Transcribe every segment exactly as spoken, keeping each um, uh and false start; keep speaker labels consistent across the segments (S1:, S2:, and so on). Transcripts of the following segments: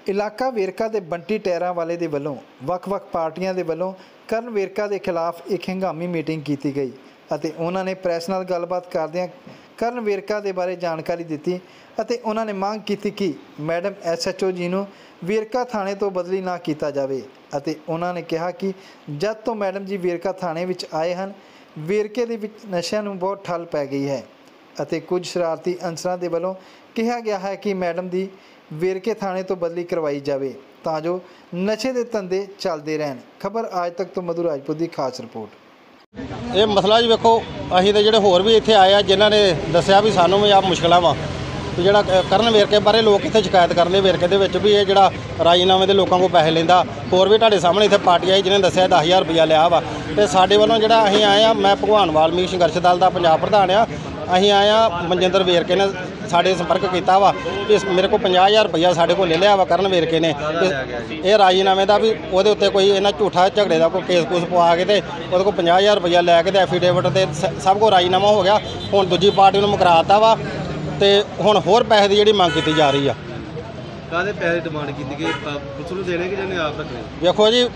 S1: इलाका वेरका के बंटी टैरां वाले दे वल्लों वख-वख पार्टियां दे वल्लों करण वेरका के खिलाफ एक हंगामी मीटिंग की गई अते उन्होंने प्रैस नाल गलबात करदियां करण वेरका के बारे जानकारी दी अते उन्होंने मांग की कि madam S H O ji नूं वेरका थाणे तो बदली ना किया जाए अते उन्होंने कहा कि जब तो मैडम जी वेरका थाणे विच आए हैं वेरके दे विच नशिਆਂ नूं बहुत ठल पै गई है अते कुछ शरारती अंसरां दे वल्लों कहा गया है कि मैडम दी वेरके थाणे तो बदली करवाई जाए तां जो नशे के धंधे चलते रहन। खबर आज तक तो मधु राजपूत की खास रिपोर्ट।
S2: ये मसला जी वेखो असीं ते जिहड़े होर भी इत्थे आए आ जिन्हां ने दस्सिया भी सानूं भी आ मुश्किलां वा ते जिहड़ा करण वेरके बारे लोग इत्थे शिकायत करदे वेरके दे विच भी ये जिहड़ा राजीनामे दे लोकां को पैसे लैंदा होर भी तुहाडे सामने इत्थे पार्टी आई जिन्हें दस्सिया दस हज़ार रुपया लिया वा ते साडे वल्लों जिहड़ा असीं आए आ मैं भगवान वाल्मीकि संघर्ष दल दा पंजाब प्रधान आ असीं आए आ मनजिंदर वेरके ने साढ़े संपर्क किया वा इस मेरे को पचास हज़ार रुपया साढ़े को ले लिया वा करण वेरके ने ये राजीनामे का भी वो उत्ते कोई इन्ना झूठा झगड़े का कोई केस कूस पवा के वो को पचास हज़ार रुपया लैके एफीडेविट से सब को राजीनामा हो गया हुण दूजी पार्टी ने मुकराता वा तो हुण होर पैसे की जिहड़ी मंग की जा रही है।
S3: काहदे पैसे डिमांड की गई पुलिस नूं देने कि जां आप रखने?
S2: देखो जी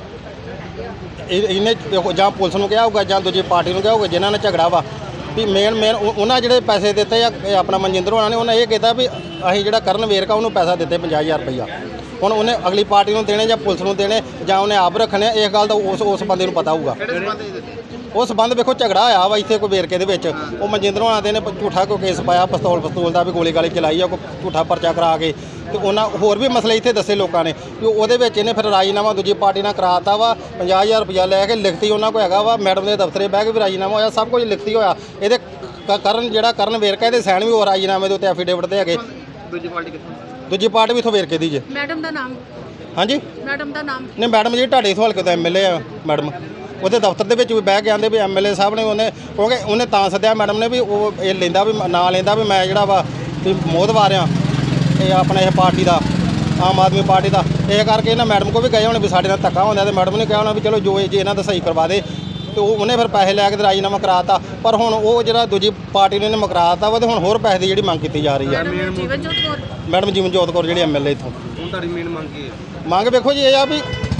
S2: इन्हें जां पुलिस नूं कहा होगा जां दूजी पार्टी नूं कहा होगा जिन्हां ने झगड़ा वा भी मेन मेन उन्हें जोड़े पैसे दिते या अपना मनजिंदर होना ने उन्हें ये कहता भी असीं जिहड़ा करण वेरका उन्होंने पैसा दिते पचास हज़ार रुपया हुण उन्हें अगली पार्टी को देने या पुलिस को देने या उन्हें आप रखने इस गल का उस उस बंदे को पता होगा। उस संबंध वेखो झगड़ा होया वा इत्थे कोई वेरके दे विच वो मनजिंदर होना दे ने झूठा कोई केस पाया पिस्तौल पिस्तौल का भी गोली गाली चलाई है कोई झूठा परचा करा के तो उन्हें होर भी मसले इत्थे दसे लोगों ने भी उहदे विच इहने फिर राजीनामा दूजी पार्टी नाल कराता वा पचास हज़ार रुपया लैके लिखती उन्होंने को हैगा वा मैडम के दफ्तरे बह के भी राजीनामा होया सब कुछ लिखती होया ये करण जिहड़ा करण वेरका दे सैन भी हो राजीनामे दे उत्ते एफीडेविट दे हैगे।
S3: दूजी पार्टी कित्थों?
S2: दूजी पार्टी भी इत्थों वेरके दी जे।
S4: मैडम दा नाम?
S2: हाँ जी
S4: मैडम दा नाम
S2: नहीं मैडम जी ढाडी इत्थों हल्के तो एम एल ए मैडम ਉਹਦੇ ਦਫ਼ਤਰ ਦੇ ਵਿੱਚ ਵੀ ਬਹਿ ਕੇ ਆਂਦੇ ਵੀ ਐਮ ਐਲ ਏ ਸਾਹਿਬ ਨੇ ਉਹਨੇ ਕਿਉਂਕਿ ਉਹਨੇ ਤਾਂ ਸੱਦਿਆ ਮੈਡਮ ਨੇ ਵੀ ਉਹ ਇਹ ਲੈਂਦਾ ਵੀ ਨਾਂ ਲੈਂਦਾ ਵੀ ਮੈਂ ਜਿਹੜਾ ਵਾ ਵੀ ਮੋਹਤਵਾਰ ਆ ਇਹ ਆਪਣੇ ਇਹ ਪਾਰਟੀ ਦਾ ਆਮ ਆਦਮੀ ਪਾਰਟੀ ਦਾ ਇਹ ਕਰਕੇ ਇਹਨਾਂ ਮੈਡਮ ਕੋ ਵੀ ਗਏ ਹੋਣੇ ਵੀ ਸਾਡੇ ਨਾਲ ਧੱਕਾ ਹੁੰਦਾ ਤੇ ਮੈਡਮ ਨੇ ਕਿਹਾ ਹੋਣਾ ਵੀ ਚਲੋ ਜੋ ਜੇ ਇਹਨਾਂ ਦਾ ਸਹੀ ਕਰਵਾ ਦੇ ਤੇ ਉਹ ਉਹਨੇ ਫਿਰ ਪੈਸੇ ਲੈ ਕੇ ਤੇ ਰਾਜੀਨਾਮਾ ਕਰਾਤਾ ਪਰ ਹੁਣ ਉਹ ਜਿਹੜਾ ਦੂਜੀ ਪਾਰਟੀ ਨੇ ਮੁਕਰਾਤਾ ਵਾ ਤੇ ਹੁਣ ਹੋਰ ਪੈਸੇ ਦੀ ਜਿਹੜੀ ਮੰਗ ਕੀਤੀ ਜਾ ਰਹੀ ਹੈ।
S4: ਜੀਵਨਜੋਤ ਕੌਰ
S2: ਮੈਡਮ ਜੀਵਨਜੋਤ ਕੌਰ ਜਿਹੜੀ ਐਮ ਐਲ ਏ ਇੱਥੋਂ
S3: ਹੁਣ ਤੁਹਾਡੀ ਮੇਨ ਮੰਗ ਕੀ ਹੈ?
S2: ਮੰਗ ਵੇਖੋ ਜੀ ਇਹ ਆ ਵੀ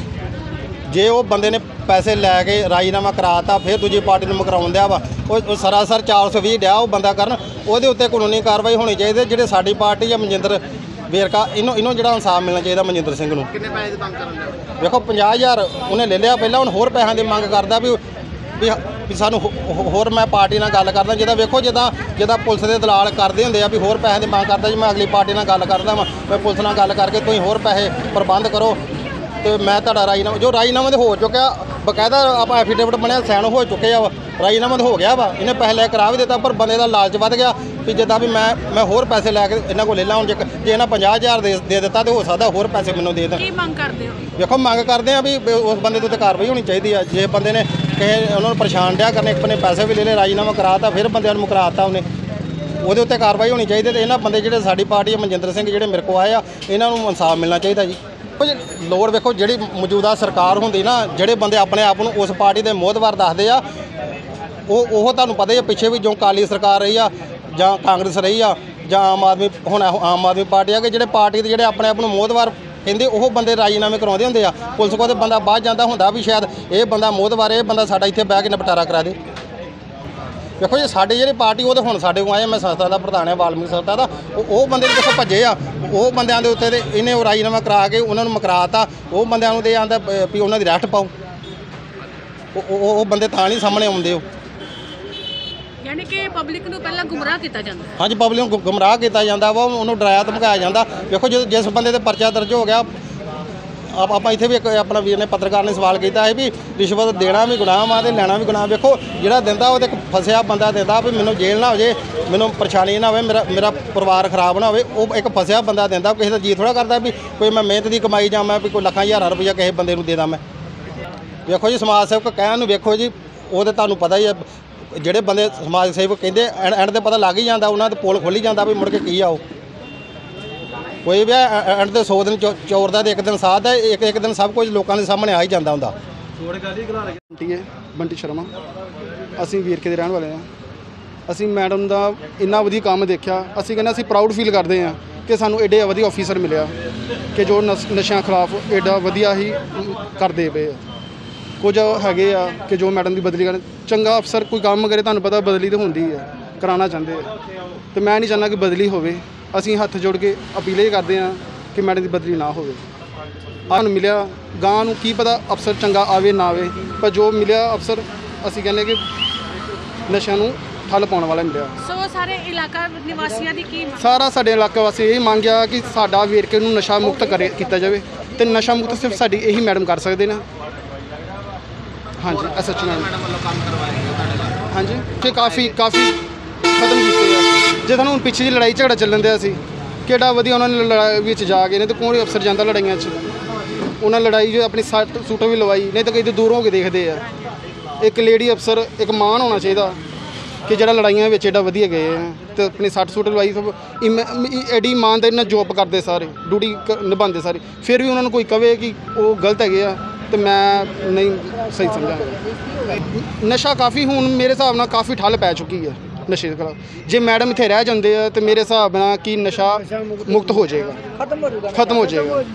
S2: ਜੇ ਉਹ ਬੰਦੇ ਨੇ ਪੈਸੇ ਲੈ ਕੇ ਰਾਜੀਨਾਮਾ ਕਰਾਤਾ ਫਿਰ ਦੂਜੀ ਪਾਰਟੀ ਨੂੰ ਮੁਕਰਾਉਣ ਦਿਆ ਵਾ ਉਹ ਸਰਾਸਰ ਚਾਰ ਸੌ ਵੀਹ ਡਿਆ ਉਹ ਬੰਦਾ ਕਰਨ ਉਹਦੇ ਉੱਤੇ ਕਾਨੂੰਨੀ ਕਾਰਵਾਈ ਹੋਣੀ ਚਾਹੀਦੀ ਜਿਹੜੇ ਸਾਡੀ ਪਾਰਟੀ ਜਾਂ ਮਨਜਿੰਦਰ ਵੇਰਕਾ ਇਹਨੂੰ ਇਹਨੂੰ ਜਿਹੜਾ ਇਨਸਾਫ ਮਿਲਣਾ ਚਾਹੀਦਾ ਮਨਜਿੰਦਰ ਸਿੰਘ ਨੂੰ।
S3: ਕਿੰਨੇ ਪੈਸੇ ਦੀ ਮੰਗ ਕਰਨ ਦੇ?
S2: ਵੇਖੋ ਪੰਜਾਹ ਹਜ਼ਾਰ ਉਹਨੇ ਲੈ ਲਿਆ ਪਹਿਲਾਂ ਹੁਣ ਹੋਰ ਪੈਸਿਆਂ ਦੀ ਮੰਗ ਕਰਦਾ ਵੀ ਵੀ ਸਾਨੂੰ ਹੋਰ ਮੈਂ ਪਾਰਟੀ ਨਾਲ ਗੱਲ ਕਰਦਾ ਜਿਹਦਾ ਵੇਖੋ ਜਿੱਦਾਂ ਜਿੱਦਾਂ ਪੁਲਿਸ ਦੇ ਦਲਾਲ ਕਰਦੇ ਹੁੰਦੇ ਆ ਵੀ ਹੋਰ ਪੈਸੇ ਦੀ ਮੰਗ ਕਰਦਾ ਜੀ ਮੈਂ ਅਗਲੀ ਪਾਰਟੀ ਨਾਲ ਗੱਲ ਕਰਦਾ ਵਾਂ ਮੈਂ ਪੁਲਿਸ ਨਾਲ ਗੱਲ ਕਰਕੇ ਤੁਸੀਂ ਹੋਰ ਪੈਸੇ ਪ੍ਰਬੰਧ ਕਰੋ तो मैं तुहाडा राजीनामा जो राजीनामा तो हो चुका बकायदा आप एफीडेविट बनया सैन हो चुके आ राजीनामा तो हो गया वा इन्हें पैसे लैके करा भी दिता पर बंदे का लालच वध गया भी जिदा भी मैं मैं होर पैसे लैके इन्हों को ले ला जे जे इन्हें पचास हज़ार दे दे दिता तो हो सकता होर पैसे मैनूं दे दें।
S4: मंग करदे हो?
S2: देखो मंग करते हैं भी उस बंदे तो कार्रवाई होनी चाहिए है जे बंदे ने कहे उन्होंने परेशान दिया करने एक बने पैसे भी ले ले राजीनामा कराता फिर बंदे मुकराता उन्हें ਉਹਦੇ ਉੱਤੇ ਕਾਰਵਾਈ ਹੋਣੀ ਚਾਹੀਦੀ ਤੇ ਇਹਨਾਂ ਬੰਦੇ ਜਿਹੜੇ ਸਾਡੀ ਪਾਰਟੀ ਮਨਜਿੰਦਰ ਸਿੰਘ ਜਿਹੜੇ ਮੇਰੇ ਕੋਲ ਆਏ ਆ ਇਹਨਾਂ ਨੂੰ ਇਨਸਾਫ ਮਿਲਣਾ ਚਾਹੀਦਾ ਜੀ। ਲੋੜ ਵੇਖੋ ਜਿਹੜੀ ਮੌਜੂਦਾ ਸਰਕਾਰ ਹੁੰਦੀ ਨਾ ਜਿਹੜੇ ਬੰਦੇ ਆਪਣੇ ਆਪ ਨੂੰ ਉਸ ਪਾਰਟੀ ਦੇ ਮੋਹਤਵਾਰ ਦੱਸਦੇ ਆ ਉਹ ਉਹ ਤੁਹਾਨੂੰ ਪਤਾ ਹੀ ਆ ਪਿੱਛੇ ਵੀ ਜੋ ਕਾਲੀ ਸਰਕਾਰ ਰਹੀ ਆ ਜਾਂ ਕਾਂਗਰਸ ਰਹੀ ਆ ਜਾਂ ਆਮ ਆਦਮੀ ਹੁਣ ਆਮ ਆਦਮੀ ਪਾਰਟੀ ਆ ਕਿ ਜਿਹੜੇ ਪਾਰਟੀ ਦੇ ਜਿਹੜੇ ਆਪਣੇ ਆਪ ਨੂੰ ਮੋਹਤਵਾਰ ਕਹਿੰਦੇ ਉਹ ਬੰਦੇ ਰਾਜੀਨਾਮੇ ਕਰਾਉਂਦੇ ਹੁੰਦੇ ਆ ਪੁਲਿਸ ਕੋਲ ਤੇ ਬੰਦਾ ਬਾਹਰ ਜਾਂਦਾ ਹੁੰਦਾ ਵੀ ਸ਼ਾਇਦ ਇਹ ਬੰਦਾ ਮੋਹਤਵਾਰ ਇਹ ਬੰਦਾ ਸਾਡਾ ਇੱਥੇ ਬਹਿ ਕੇ ਨਿਪਟਾਰਾ ਕਰਾ ਦੇ। देखो जी साड़ी जी पार्टी वो तो हुण साडे को आए मैं संस्था का प्रधान है वाल्मीकि संस्था का वो बंदे देखो भजे आ वो बंदों के उत्ते इन्हें राजीनामा करा के उन्होंने मुकराता वो बंदों को आंदा भी उन्होंने रैस्ट पाओ वो बंदे तां नहीं सामने आउंदे हो
S4: यानी कि पब्लिक नूं पहला गुमराह किया जाता है।
S2: हाँ जी पब्लिक नूं गुमराह किया जाता वा उन्होंने डराया धमकाया जाता। देखो जो जिस बंदे का परचा दर्ज हो गया आप आप इत्थे भी एक अपना वीर ने पत्रकार ने सवाल किया है भी रिश्वत देना भी गुनाह वा ते लैना भी गुनाह। देखो जिहड़ा दिंदा वो एक फसिया बंदा दिंदा भी मैनूं जेल ना हो जाए मैनूं परेशानी ना हो मेरा मेरा परिवार खराब ना हो वो एक फसिया बंदा दिंदा किसी का जी थोड़ा करता भी कोई मैं मेहनत की कमाई जां मैं भी कोई लखां हज़ारां रुपया किसी बंदे नूं दे दा मैं। देखो जी समाज सेवक कहण नूं वेखो जी वो तो तुहानूं पता ही है जिहड़े बंदे समाज सेवक कहंदे एंड ते पता लग ही जाता उन्हां ते पोल खोली जाता भी मुड़ के की आओ कोई भी एंड तो सौ दिन चोर का एक दिन साथ है एक एक दिन सब कुछ लोगों के सामने आ ही जाता होंदा।
S5: बंटी है बंटी शर्मा असी वीरके के रहने वाले हैं। असी मैडम का इन्ना वधिया काम देखा असी कहने असी प्राउड फील करते हैं ਕਿ ਸਾਨੂੰ ਐਡੇ ਵਧੀਆ ਆਫੀਸਰ ਮਿਲਿਆ ਕਿ ਜੋ ਨਸ਼ ਨਸ਼ਿਆਂ ਖਿਲਾਫ ਐਡਾ ਵਧੀਆ ਹੀ ਕਰਦੇ ਪਏ ਆ। ਕੁਝ ਹੈਗੇ ਆ ਕਿ ਜੋ ਮੈਡਮ ਦੀ ਬਦਲੀ ਕਰਨ, ਚੰਗਾ ਅਫਸਰ ਕੋਈ ਕੰਮ ਕਰੇ ਤੁਹਾਨੂੰ ਪਤਾ ਬਦਲੀ ਤਾਂ ਹੁੰਦੀ ਆ, ਕਰਾਉਣਾ ਚਾਹੁੰਦੇ ਆ, ਤੇ ਮੈਂ ਨਹੀਂ ਚਾਹੁੰਦਾ ਕਿ ਬਦਲੀ ਹੋਵੇ। ਅਸੀਂ ਹੱਥ ਜੋੜ ਕੇ ਅਪੀਲ ਇਹ ਕਰਦੇ ਹਾਂ ਕਿ ਮੈਡਮ ਦੀ ਬਦਲੀ ਨਾ ਹੋਵੇ। ਸਾਨੂੰ ਮਿਲਿਆ, ਗਾਂ ਨੂੰ ਕੀ ਪਤਾ ਅਫਸਰ ਚੰਗਾ ਆਵੇ ਨਾ ਆਵੇ, ਪਰ ਜੋ ਮਿਲਿਆ ਅਫਸਰ ਅਸੀਂ ਕਹਿੰਦੇ ਕਿ ਨਸ਼ਿਆਂ ਨੂੰ ਠੱਲ ਪਾਉਣ ਵਾਲਾ ਮਿਲਿਆ।
S4: ਸੋ ਸਾਰੇ ਇਲਾਕਾ ਨਿਵਾਸੀਆਂ ਦੀ ਕੀ ਮੰਗ?
S5: ਸਾਰਾ ਸਾਡੇ ਇਲਾਕੇ ਵਾਸਤੇ ਇਹ ਮੰਗਿਆ ਕਿ ਸਾਡਾ ਵੇਰਕੇ ਨੂੰ ਨਸ਼ਾ ਮੁਕਤ ਕਰੇ ਕੀਤਾ ਜਾਵੇ, ਤੇ ਨਸ਼ਾ ਮੁਕਤ ਸਿਰਫ ਸਾਡੀ ਇਹੀ ਮੈਡਮ ਕਰ ਸਕਦੇ ਨੇ। ਹਾਂਜੀ ਐਸ ਐਚ ਓ ਮੈਡਮ ਹਾਂਜੀ ਤੇ ਕਾਫੀ ਕਾਫੀ ਖਤਮ ਕੀਤੇ ਆ। ਜੇ ਤੁਹਾਨੂੰ ਹੁਣ ਪਿੱਛੇ ਜਿਹੀ ਲੜਾਈ ਝਗੜਾ ਚੱਲਣ ਦਿਆ ਸੀ, ਕਿਹੜਾ ਵਧੀਆ ਉਹਨਾਂ ਨੇ ਲੜਾਈ ਵਿੱਚ ਜਾ ਕੇ, ਨਹੀਂ ਤਾਂ ਕੋਈ ਅਫਸਰ ਜਾਂਦਾ ਲੜਾਈਆਂ 'ਚ। ਉਹਨਾਂ ਲੜਾਈ ਜੋ ਆਪਣੀ ਸੱਟ ਸੂਟੋਂ ਵੀ ਲਵਾਈ, ਨਹੀਂ ਤਾਂ ਕਿਤੇ ਦੂਰੋਂ ਹੋ ਕੇ ਦੇਖਦੇ ਆ। ਇੱਕ ਲੇਡੀ ਅਫਸਰ, ਇੱਕ ਮਾਣ ਹੋਣਾ ਚਾਹੀਦਾ ਕਿ ਜਿਹੜਾ ਲੜਾਈਆਂ ਵਿੱਚ ਐਡਾ ਵਧੀਆ ਗਏ ਆ ਤੇ ਆਪਣੀ ਸੱਟ ਸੂਟ ਲਵਾਈ। ਸਭ ਐਡੀ ਇਮਾਨਦਾਰੀ ਨਾਲ ਜੋਬ ਕਰਦੇ ਸਾਰੇ, ਡਿਊਟੀ ਨਿਭਾਉਂਦੇ ਸਾਰੇ, ਫਿਰ ਵੀ ਉਹਨਾਂ ਨੂੰ ਕੋਈ ਕਵੇ ਕਿ ਉਹ ਗਲਤ ਹੈਗੇ ਆ ਤੇ ਮੈਂ ਨਹੀਂ ਸਹੀ ਸਮਝਾਂਗਾ। ਨਸ਼ਾ ਕਾਫੀ ਹੁਣ ਮੇਰੇ ਹਿਸਾਬ ਨਾਲ ਕਾਫੀ ਠੱਲ ਪੈ ਚੁੱਕੀ ਹੈ ਨਸ਼ੇ ਦੇ ਖਿਲਾਫ। ਜੇ ਮੈਡਮ ਇੱਥੇ ਰਹਿ ਜਾਂਦੇ ਆ ਤੇ ਮੇਰੇ ਹਿਸਾਬ ਨਾਲ ਕਿ ਨਸ਼ਾ ਮੁਕਤ ਹੋ ਜਾਏਗਾ, ਖਤਮ ਹੋ ਜਾਏਗਾ।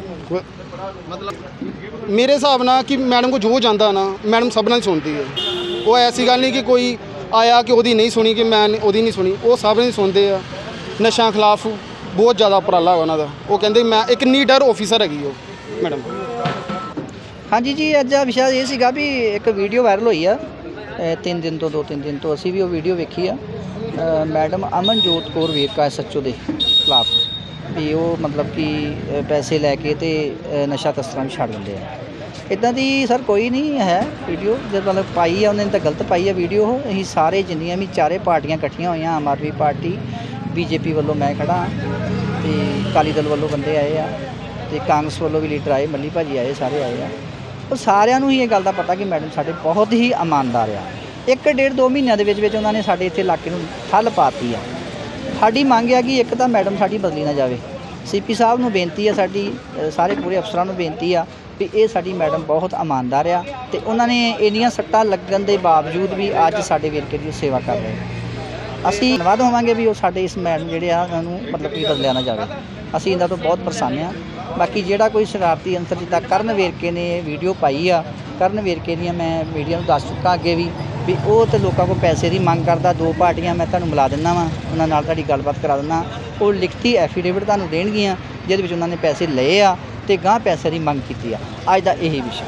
S5: ਮਤਲਬ ਮੇਰੇ ਹਿਸਾਬ ਨਾਲ ਕਿ ਮੈਡਮ ਕੋ ਜੋ ਜਾਂਦਾ ਨਾ, ਮੈਡਮ ਸਭ ਨਾਲ ਸੁਣਦੀ ਹੈ। ਉਹ ਐਸੀ ਗੱਲ ਨਹੀਂ ਕਿ ਕੋਈ ਆਇਆ ਕਿ ਉਹਦੀ ਨਹੀਂ ਸੁਣੀ ਕਿ ਮੈਂ ਉਹਦੀ ਨਹੀਂ ਸੁਣੀ, ਉਹ ਸਭ ਨੇ ਸੁਣਦੇ ਆ। ਨਸ਼ਿਆਂ ਖਿਲਾਫ ਬਹੁਤ ਜ਼ਿਆਦਾ ਉਪਰਾਲਾ ਹੈ ਉਹਨਾਂ ਦਾ। ਉਹ ਕਹਿੰਦੇ ਮੈਂ ਇੱਕ ਨੀਡਰ ਆਫੀਸਰ ਹੈਗੀ ਉਹ ਮੈਡਮ।
S6: ਹਾਂਜੀ ਜੀ, ਅੱਜ ਦਾ ਵਿਸ਼ਾ ਇਹ ਸੀਗਾ ਵੀ ਇੱਕ ਵੀਡੀਓ ਵਾਇਰਲ ਹੋਈ ਆ ਤਿੰਨ ਦਿਨ ਤੋਂ, ਦੋ ਤਿੰਨ ਦਿਨ ਤੋਂ ਅਸੀਂ ਵੀ ਉਹ ਵੀਡੀਓ ਵੇਖੀ ਆ। Madam Amanjot Kaur Verka S H O ਦੇ ਖਿਲਾਫ ਵੀ ਉਹ ਮਤਲਬ ਕਿ ਪੈਸੇ ਲੈ ਕੇ ਤੇ ਨਸ਼ਾ ਤਸਕਰਾਂ ਨੂੰ ਛੱਡ ਦਿੰਦੇ ਆ। ਇੱਦਾਂ ਦੀ ਸਰ ਕੋਈ ਨਹੀਂ ਹੈ ਵੀਡੀਓ, ਜਦ ਮਤਲਬ ਪਾਈ ਆ ਉਹਨੇ ਤਾਂ ਗਲਤ ਪਾਈ ਆ ਵੀਡੀਓ ਉਹ। ਅਸੀਂ ਸਾਰੇ ਜਿੰਨੀਆਂ ਵੀ ਚਾਰੇ ਪਾਰਟੀਆਂ ਇਕੱਠੀਆਂ ਹੋਈਆਂ, ਆਮ ਆਦਮੀ ਪਾਰਟੀ, ਬੀਜੇਪੀ ਵੱਲੋਂ ਮੈਂ ਖੜਾ ਤੇ ਅਕਾਲੀ ਦਲ ਵੱਲੋਂ ਬੰਦੇ ਆਏ ਆ ਤੇ ਕਾਂਗਰਸ ਵੱਲੋਂ ਵੀ ਲੀਡਰ ਆਏ, ਮੱਲੀ ਭਾਜੀ ਆਏ, ਸਾਰੇ ਆਏ ਆ। ਉਹ ਸਾਰਿਆਂ ਨੂੰ ਹੀ ਇਹ ਗੱਲ ਦਾ ਪਤਾ ਕਿ ਮੈਡਮ ਸਾਡੇ ਬਹੁਤ ਹੀ ਇਮਾਨਦਾਰ ਆ। ਇੱਕ ਡੇਢ ਦੋ ਮਹੀਨਿਆਂ ਦੇ ਵਿੱਚ ਵਿੱਚ ਉਹਨਾਂ ਨੇ ਸਾਡੇ ਇੱਥੇ ਇਲਾਕੇ ਨੂੰ ਠੱਲ ਪਾਤੀ ਆ। ਸਾਡੀ ਮੰਗ ਆ ਕਿ ਇੱਕ ਤਾਂ ਮੈਡਮ ਸਾਡੀ ਬਦਲੀ ਨਾ ਜਾਵੇ। ਸੀ ਪੀ ਸਾਹਿਬ ਨੂੰ ਬੇਨਤੀ ਆ, ਸਾਡੀ ਸਾਰੇ ਪੂਰੇ ਅਫਸਰਾਂ ਨੂੰ ਬੇਨਤੀ ਆ ਵੀ ਇਹ ਸਾਡੀ ਮੈਡਮ ਬਹੁਤ ਇਮਾਨਦਾਰ ਆ ਤੇ ਉਹਨਾਂ ਨੇ ਇੰਨੀਆਂ ਸੱਟਾਂ ਲੱਗਣ ਦੇ ਬਾਵਜੂਦ ਵੀ ਅੱਜ ਸਾਡੇ ਵੇਰਕੇ ਦੀ ਸੇਵਾ ਕਰ ਰਹੇ। ਅਸੀਂ ਧੰਨਵਾਦ ਹੋਵਾਂਗੇ ਵੀ ਉਹ ਸਾਡੇ ਇਸ ਮੈਡਮ ਜਿਹੜੇ ਆ ਉਹਨਾਂ ਨੂੰ ਮਤਲਬ ਕਿ ਬਦਲਿਆ ਨਾ ਜਾਵੇ। ਅਸੀਂ ਇਹਨਾਂ ਤੋਂ ਬਹੁਤ ਪਰੇਸ਼ਾਨ ਹਾਂ। ਬਾਕੀ ਜਿਹੜਾ ਕੋਈ ਸ਼ਰਾਰਤੀ ਅੰਸਰ ਜਿੱਦਾਂ ਕਰਨ ਵੇਰਕੇ ਨੇ ਵੀਡੀਓ ਪਾਈ ਆ, ਕਰਨ ਵੇਰਕੇ ਦੀਆਂ ਮੈਂ ਮੀਡੀਆ ਨੂੰ ਦੱਸ ਚੁੱਕਾ ਅੱਗੇ ਵੀ ਵੀ ਉਹ ਤੇ ਲੋਕਾਂ ਕੋਲ ਪੈਸੇ ਦੀ ਮੰਗ ਕਰਦਾ। ਦੋ ਪਾਰਟੀਆਂ ਮੈਂ ਤੁਹਾਨੂੰ ਮਿਲਾ ਦਿੰਦਾ ਵਾਂ, ਉਹਨਾਂ ਨਾਲ ਤੁਹਾਡੀ ਗੱਲਬਾਤ ਕਰਾ ਦਿੰਦਾ। ਉਹ ਲਿਖਤੀ ਐਫੀਡੇਵਿਟ ਤੁਹਾਨੂੰ ਦੇਣਗੀਆਂ ਜਿਹਦੇ ਵਿੱਚ ਉਹਨਾਂ ਨੇ ਪੈਸੇ ਲਏ ਆ ਤੇ ਗਾਂਹ ਪੈਸੇ ਦੀ ਮੰਗ ਕੀਤੀ ਆ। ਅੱਜ ਦਾ ਇਹੀ ਵਿਸ਼ਾ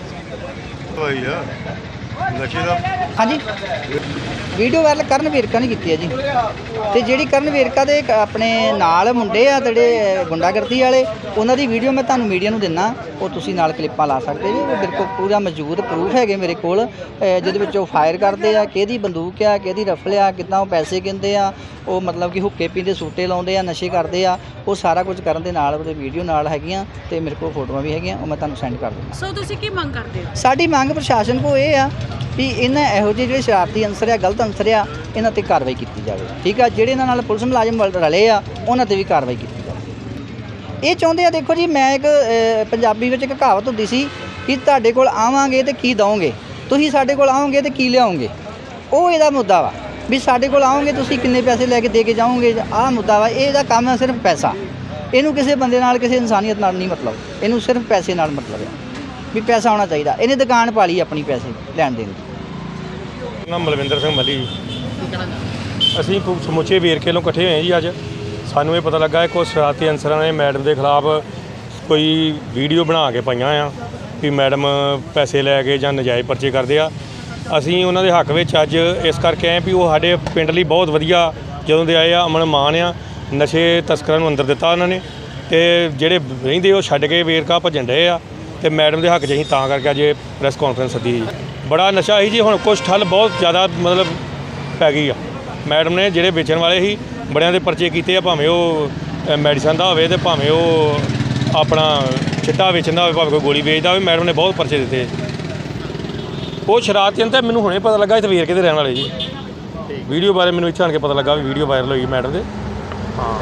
S6: ਹਾਂਜੀ। ਵੀਡੀਓ ਵਾਇਰਲ ਕਰਨ ਵੇਰਕਾ ਨੇ ਕੀਤੀ ਹੈ ਜੀ, ਤੇ ਜਿਹੜੀ ਕਰਨ ਵੇਰਕਾ ਦੇ ਆਪਣੇ ਨਾਲ ਮੁੰਡੇ ਆ ਜਿਹੜੇ ਗੁੰਡਾਗਰਦੀ ਵਾਲੇ, ਉਹਨਾਂ ਦੀ ਵੀਡੀਓ ਮੈਂ ਤੁਹਾਨੂੰ ਮੀਡੀਆ ਨੂੰ ਦਿੰਦਾ, ਉਹ ਤੁਸੀਂ ਨਾਲ ਕਲਿੱਪਾਂ ਲਾ ਸਕਦੇ ਜੀ। ਉਹ ਮੇਰੇ ਕੋਲ ਪੂਰਾ ਮੌਜੂਦ ਪ੍ਰੂਫ ਹੈਗੇ ਮੇਰੇ ਕੋਲ, ਜਿਹਦੇ ਵਿੱਚ ਉਹ ਫਾਇਰ ਕਰਦੇ ਆ, ਕਿਹਦੀ ਬੰਦੂਕ ਆ, ਕਿਹਦੀ ਰਫਲ ਆ, ਕਿੱਦਾਂ ਉਹ ਪੈਸੇ ਕਹਿੰਦੇ ਆ, ਉਹ ਮਤਲਬ ਕਿ ਹੁੱਕੇ ਪੀਂਦੇ, ਸੂਟੇ ਲਾਉਂਦੇ ਆ, ਨਸ਼ੇ ਕਰਦੇ ਆ। ਉਹ ਸਾਰਾ ਕੁਝ ਕਰਨ ਦੇ ਨਾਲ ਉਹਦੇ ਵੀਡੀਓ ਨਾਲ ਹੈਗੀਆਂ ਤੇ ਮੇਰੇ ਕੋਲ ਫੋਟੋਆਂ ਵੀ ਹੈਗੀਆਂ, ਉਹ ਮੈਂ ਤੁਹਾਨੂੰ ਸੈਂਡ ਕਰ ਦਿੰਦਾ।
S4: ਸੋ ਤੁਸੀਂ ਕੀ ਮੰਗ ਕਰਦੇ ਹੋ?
S6: ਸਾਡੀ ਮੰਗ ਪ੍ਰਸ਼ਾਸਨ ਕੋਲ ਇਹ ਆ ਵੀ ਇਹਨਾਂ ਇਹੋ ਜਿਹੇ ਜਿਹੜੇ ਸ਼ਰਾਰਤੀ ਅੰਸਰ ਆ, ਗਲਤ ਅੰਸਰ ਆ, ਇਹਨਾਂ 'ਤੇ ਕਾਰਵਾਈ ਕੀਤੀ ਜਾਵੇ। ਠੀਕ ਆ, ਜਿਹੜੇ ਇਹਨਾਂ ਨਾਲ ਪੁਲਿਸ ਮੁਲਾਜ਼ਮ ਰਲੇ ਆ ਉਹਨਾਂ 'ਤੇ ਵੀ ਕਾਰਵਾਈ ਕੀਤੀ ਜਾਵੇ। ਇਹ ਚਾਹੁੰਦੇ ਆ, ਦੇਖੋ ਜੀ, ਮੈਂ ਇੱਕ ਪੰਜਾਬੀ ਵਿੱਚ ਇੱਕ ਕਹਾਵਤ ਹੁੰਦੀ ਸੀ ਕਿ ਤੁਹਾਡੇ ਕੋਲ ਆਵਾਂਗੇ ਤੇ ਕੀ ਦਓਗੇ, ਤੁਸੀਂ ਸਾਡੇ ਕੋਲ ਆਓਗੇ ਤੇ ਕੀ ਲਿਆਓਗੇ। ਉਹ ਇਹਦਾ ਮੁੱਦਾ ਵਾ ਵੀ ਸਾਡੇ ਕੋਲ ਆਓਗੇ ਤੁਸੀਂ ਕਿੰਨੇ ਪੈਸੇ ਲੈ ਕੇ ਦੇ ਕੇ ਜਾਓਗੇ, ਆਹ ਮੁੱਦਾ ਵਾ। ਇਹਦਾ ਕੰਮ ਹੈ ਸਿਰਫ ਪੈਸਾ। ਇਹਨੂੰ ਕਿਸੇ ਬੰਦੇ ਨਾਲ, ਕਿਸੇ ਇਨਸਾਨੀਅਤ ਨਾਲ ਨਹੀਂ ਮਤਲਬ, ਇਹਨੂੰ ਸਿਰਫ ਪੈਸੇ ਨਾਲ ਮਤਲਬ ਹੈ ਵੀ ਪੈਸਾ ਹੋਣਾ ਚਾਹੀਦਾ। ਇਹਨੇ ਦੁਕਾਨ ਪਾ ਲਈ ਆਪਣੀ ਪੈਸੇ ਲੈਣ ਦੇਣ ਦੀ।
S7: ਨਾਮ ਮਲਵਿੰਦਰ ਸਿੰਘ ਮੱਲੀ ਜੀ। ਅਸੀਂ ਸਮੁੱਚੇ ਵੇਰਕੇ ਨੂੰ ਇਕੱਠੇ ਹੋਏ ਜੀ। ਅੱਜ ਸਾਨੂੰ ਇਹ ਪਤਾ ਲੱਗਾ ਕਿ ਕੁਝ ਸ਼ਰਾਰਤੀ ਅਨਸਰਾਂ ਨੇ ਮੈਡਮ ਦੇ ਖਿਲਾਫ ਕੋਈ ਵੀਡੀਓ ਬਣਾ ਕੇ ਪਾਈਆਂ ਆ ਵੀ ਮੈਡਮ ਪੈਸੇ ਲੈ ਕੇ ਜਾਂ ਨਜਾਇਜ਼ ਪਰਚੇ ਕਰਦੇ ਆ। ਅਸੀਂ ਉਹਨਾਂ ਦੇ ਹੱਕ ਵਿੱਚ ਅੱਜ ਇਸ ਕਰਕੇ ਆਏ ਵੀ ਉਹ ਸਾਡੇ ਪਿੰਡ ਲਈ ਬਹੁਤ ਵਧੀਆ ਜਦੋਂ ਦੇ ਆਏ ਆ, ਅਮਨ ਮਾਨ ਆ। ਨਸ਼ੇ ਤਸਕਰਾਂ ਨੂੰ ਅੰਦਰ ਦਿੱਤਾ ਉਹਨਾਂ ਨੇ, ਅਤੇ ਜਿਹੜੇ ਰਹਿੰਦੇ ਉਹ ਛੱਡ ਕੇ ਵੇਰਕਾ ਭੱਜਣ ਡਏ ਆ। ਅਤੇ ਮੈਡਮ ਦੇ ਹੱਕ 'ਚ ਅਸੀਂ ਤਾਂ ਕਰਕੇ ਅੱਜ ਪ੍ਰੈਸ ਕਾਨਫਰੰਸ ਸੱਦੀ ਜੀ। ਬੜਾ ਨਸ਼ਾ ਸੀ ਜੀ, ਹੁਣ ਕੁਛ ਠੱਲ ਬਹੁਤ ਜ਼ਿਆਦਾ ਮਤਲਬ ਪੈ ਗਈ ਆ। ਮੈਡਮ ਨੇ ਜਿਹੜੇ ਵੇਚਣ ਵਾਲੇ ਸੀ ਬੜਿਆਂ ਦੇ ਪਰਚੇ ਕੀਤੇ ਆ, ਭਾਵੇਂ ਉਹ ਮੈਡੀਸਨ ਦਾ ਹੋਵੇ ਅਤੇ ਭਾਵੇਂ ਉਹ ਆਪਣਾ ਚਿੱਟਾ ਵੇਚਦਾ ਹੋਵੇ, ਭਾਵੇਂ ਕੋਈ ਗੋਲੀ ਵੇਚਦਾ ਹੋਵੇ, ਮੈਡਮ ਨੇ ਬਹੁਤ ਪਰਚੇ ਦਿੱਤੇ। ਉਹ ਸ਼ਰਾਰਤੀ ਤਾਂ ਮੈਨੂੰ ਹੁਣੇ ਪਤਾ ਲੱਗਾ ਇੱਥੇ ਵੇਰਕੇ ਦੇ ਰਹਿਣ ਵਾਲੇ ਜੀ। ਵੀਡੀਓ ਬਾਰੇ ਮੈਨੂੰ ਇੱਥੇ ਆਣ ਕੇ ਪਤਾ ਲੱਗਾ ਵੀ ਵੀਡੀਓ ਵਾਇਰਲ ਹੋਈ ਮੈਡਮ ਦੇ। ਹਾਂ